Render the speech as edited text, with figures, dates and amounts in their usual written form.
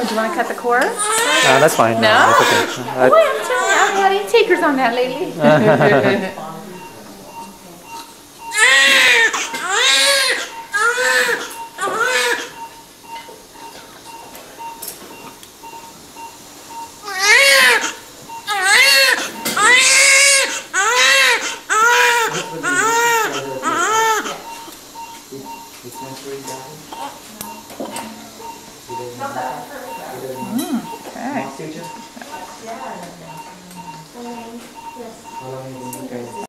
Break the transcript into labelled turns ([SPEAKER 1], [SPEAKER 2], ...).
[SPEAKER 1] Do you want to cut the cord?
[SPEAKER 2] That's fine.
[SPEAKER 1] No?
[SPEAKER 2] That's okay.
[SPEAKER 1] Boy, I'm telling you, I've had any takers on that lately. Okay.